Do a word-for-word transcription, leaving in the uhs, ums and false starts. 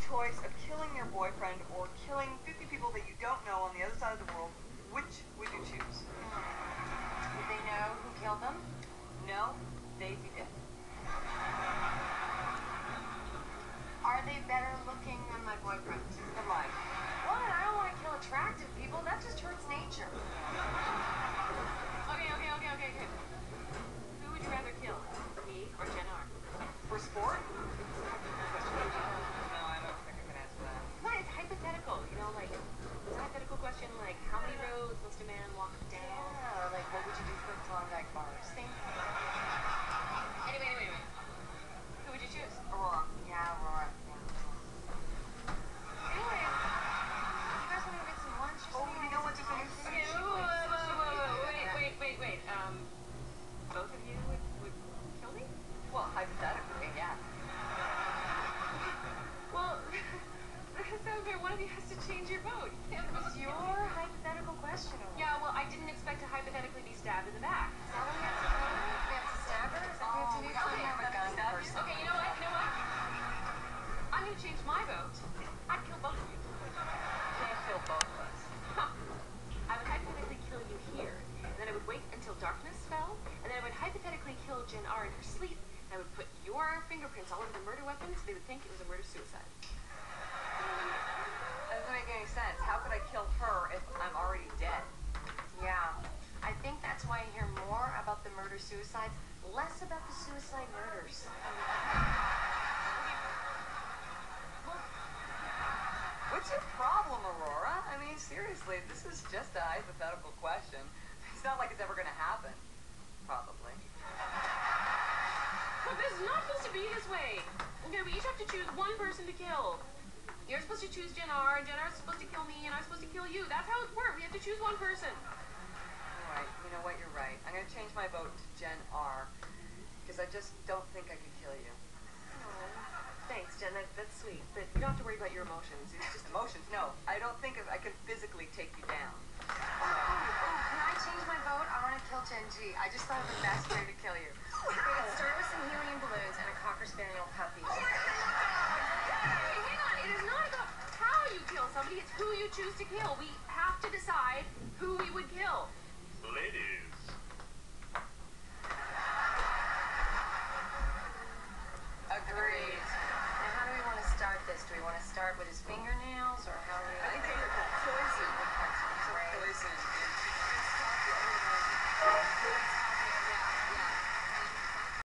choice of killing your boyfriend or killing fifty people that you don't know on the other side of the world, which would you choose? Did they know who killed them? No, Daisy did. Are they better looking than my boyfriend? Come on. What? I don't want to kill attractive people. That just hurts nature. Okay, okay, okay, okay, okay. Who would you rather kill? Me or Jen R? For sport? No, I don't think I can answer that. Come on, it's hypothetical. You know, like, it's a hypothetical question like, how many roads must a man walk down? Yeah, like what would you do for Klondike bars? Same thing. Anyway, anyway, anyway. Who would you choose? Aurora. Yeah, Aurora. Yeah. Anyway, you guys want to get some lunch or Oh, something? you know what to do? Okay, whoa, whoa, whoa, whoa, whoa, wait, wait, wait, wait. Um, both of you would, would kill me? Well, hypothetically, yeah. Well, that's not fair. One of you has to change your vote. You can't It both was kill your me. hypothetical question. Aurora. Yeah, well, I didn't expect to hypothetically be stabbed in the back. Is that what we have to do? We have to stab her? Is that what we have to do? Oh, I don't have a gun stab you? person. Okay, you know what? You know what? I'm gonna change my vote. I'd kill both of you. Can't kill both of us. Huh. I would hypothetically kill you here, and then I would wait until darkness fell, and then I would hypothetically kill Jen R in her sleep, and I would put your fingerprints all over the murder weapon so they would think it was a murder-suicide. That doesn't make any sense. How could I kill her if I'm already dead? Yeah. I think that's why I hear more about the murder-suicides, less about the suicide murders. What's your problem, Aurora? I mean, seriously, this is just a hypothetical question. It's not like it's ever gonna happen. Probably. But this is not supposed to be this way. Okay, we each have to choose one person to kill. You're supposed to choose Jen R, and Jen R is supposed to kill me, and I'm supposed to kill you. That's how it works. We have to choose one person. All right, you know what? You're right. I'm gonna change my vote to Jen R, because I just don't think I could kill you. Thanks, Jen. That, that's sweet. But you don't have to worry about your emotions. It's just Emotions? No, I don't think I can physically take you down. Oh, can I change my vote? I want to kill Gen G. I just thought of the best way to kill you. Okay, let's start with some helium balloons and a Cocker Spaniel puppy. Hey, hang on. It is not about how you kill somebody. It's who you choose to kill. We have to decide who we would kill. Ladies. Agreed. Now, how do we want to start this? Do we want to start with his fingernails, or how do we...